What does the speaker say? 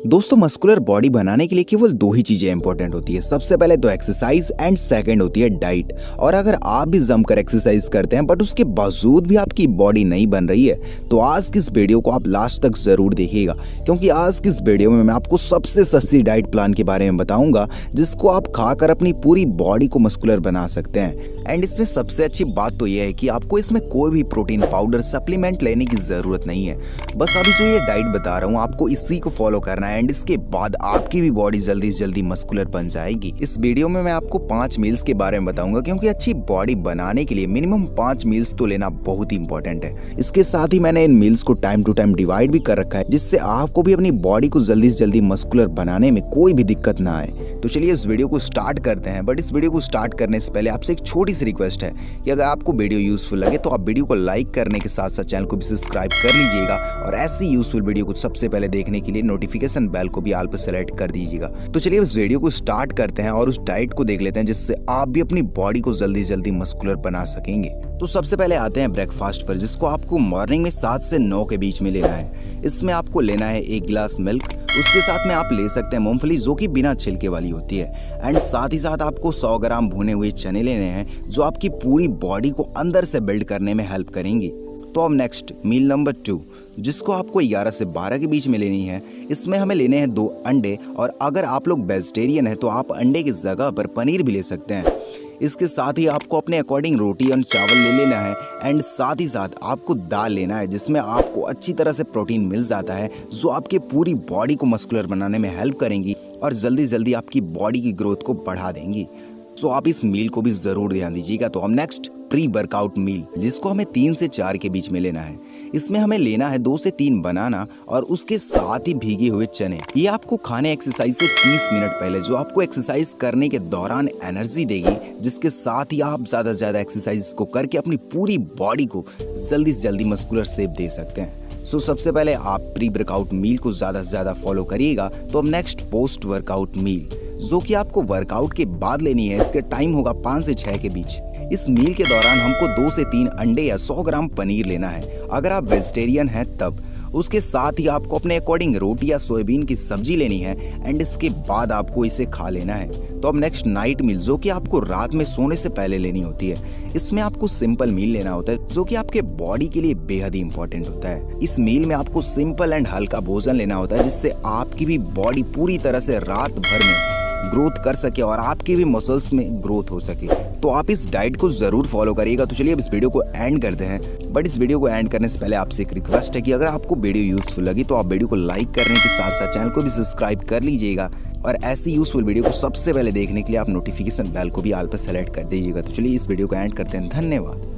दोस्तों muscular body बनाने के लिए केवल दो ही चीजें इंपॉर्टेंट होती है। सबसे पहले तो एक्सरसाइज एंड सेकंड होती है डाइट। और अगर आप भी जमकर एक्सरसाइज करते हैं बट उसके बावजूद भी आपकी बॉडी नहीं बन रही है तो आज की इस वीडियो को आप लास्ट तक जरूर देखिएगा, क्योंकि आज की इस वीडियो में मैं आपको सबसे सस्ती डाइट प्लान के बारे में बताऊंगा जिसको आप खाकर अपनी पूरी बॉडी को मस्कुलर बना सकते हैं। एंड इसमें सबसे अच्छी बात तो यह है कि आपको इसमें कोई भी प्रोटीन पाउडर सप्लीमेंट लेने की जरूरत नहीं है। बस अभी जो ये डाइट बता रहा हूँ आपको इसी को फॉलो करना है एंड इसके बाद आपकी भी बॉडी जल्दी से जल्दी मस्कुलर बन जाएगी। इस वीडियो में मैं आपको 5 मील्स के बारे में बताऊंगा, क्योंकि अच्छी बॉडी बनाने के लिए मिनिमम 5 मील्स तो लेना बहुत ही इंपॉर्टेंट है। इसके साथ ही मैंने इन मील्स को टाइम टू टाइम डिवाइड भी कर रखा है, जिससे आपको भी अपनी बॉडी को जल्दी से जल्दी मस्कुलर बनाने में कोई भी दिक्कत ना आए। तो चलिए इस वीडियो को स्टार्ट करते हैं। बट इस वीडियो को स्टार्ट करने से पहले आपसे एक छोटी सी रिक्वेस्ट है कि अगर आपको वीडियो यूजफुल लगे तो आप वीडियो को लाइक करने के साथ साथ चैनल को भी सब्सक्राइब कर लीजिएगा, और ऐसी यूजफुल वीडियो को सबसे पहले देखने के लिए नोटिफिकेशन बेल को भी ऑल पर सेलेक्ट कर दीजिएगा। तो चलिए इस वीडियो को स्टार्ट करते हैं और उस डाइट को देख लेते हैं जिससे आप भी अपनी बॉडी को जल्दी जल्दी मस्कुलर बना सकेंगे। तो सबसे पहले आते हैं ब्रेकफास्ट पर, जिसको आपको मॉर्निंग में 7 से 9 के बीच में लेना है। इसमें आपको लेना है 1 गिलास मिल्क, उसके साथ में आप ले सकते हैं मूंगफली जो कि बिना छिलके वाली होती है, एंड साथ ही साथ आपको 100 ग्राम भुने हुए चने लेने हैं जो आपकी पूरी बॉडी को अंदर से बिल्ड करने में हेल्प करेंगी। तो अब नेक्स्ट मील नंबर 2, जिसको आपको 11 से 12 के बीच में लेनी है। इसमें हमें लेने हैं 2 अंडे, और अगर आप लोग वेजिटेरियन हैं तो आप अंडे की जगह पर पनीर भी ले सकते हैं। इसके साथ ही आपको अपने अकॉर्डिंग रोटी और चावल ले लेना है, एंड साथ ही साथ आपको दाल लेना है जिसमें आपको अच्छी तरह से प्रोटीन मिल जाता है जो आपके पूरी बॉडी को मस्कुलर बनाने में हेल्प करेंगी और जल्दी जल्दी आपकी बॉडी की ग्रोथ को बढ़ा देंगी। सो आप इस मील को भी जरूर ध्यान दीजिएगा। तो हम नेक्स्ट प्री वर्कआउट मील, जिसको हमें 3 से 4 के बीच में लेना है। इसमें हमें लेना है 2 से 3 बनाना और उसके साथ ही भीगे हुए चने। ये आपको खाने एक्सरसाइज से 30 मिनट पहले, जो आपको एक्सरसाइज करने के दौरान एनर्जी देगी, जिसके साथ ही आप ज्यादा से ज्यादा एक्सरसाइज को करके अपनी पूरी बॉडी को जल्दी से जल्दी मस्कुलर शेप दे सकते हैं। सो सबसे पहले आप प्री वर्कआउट मील को ज्यादा से ज्यादा फॉलो करिएगा। तो अब नेक्स्ट पोस्ट वर्कआउट मील, जो कि आपको वर्कआउट के बाद लेनी है। इसके टाइम होगा 5 से 6 के बीच। इस मील के दौरान हमको 2 से 3 अंडे या 100 ग्राम पनीर लेना है अगर आप वेजिटेरियन हैं तब। उसके साथ ही आपको अपने अकॉर्डिंग रोटी या सोयाबीन की सब्जी लेनी है, एंड इसके बाद आपको इसे खा लेना है। तो अब नेक्स्ट नाइट मील, जो कि आपको रात में सोने से पहले लेनी होती है। इसमें आपको सिंपल मील लेना होता है जो कि आपके बॉडी के लिए बेहद ही इंपॉर्टेंट होता है। इस मील में आपको सिंपल एंड हल्का भोजन लेना होता है जिससे आपकी भी बॉडी पूरी तरह से रात भर में ग्रोथ कर सके और आपके भी मसल्स में ग्रोथ हो सके। तो आप इस डाइट को जरूर फॉलो करिएगा। तो चलिए अब इस वीडियो को एंड करते हैं। बट इस वीडियो को एंड करने से पहले आपसे एक रिक्वेस्ट है कि अगर आपको वीडियो यूजफुल लगी तो आप वीडियो को लाइक करने के साथ साथ चैनल को भी सब्सक्राइब कर लीजिएगा, और ऐसी यूजफुल वीडियो को सबसे पहले देखने के लिए आप नोटिफिकेशन बेल को भी ऑल पर सेलेक्ट कर दीजिएगा। तो चलिए इस वीडियो को एंड करते हैं। धन्यवाद।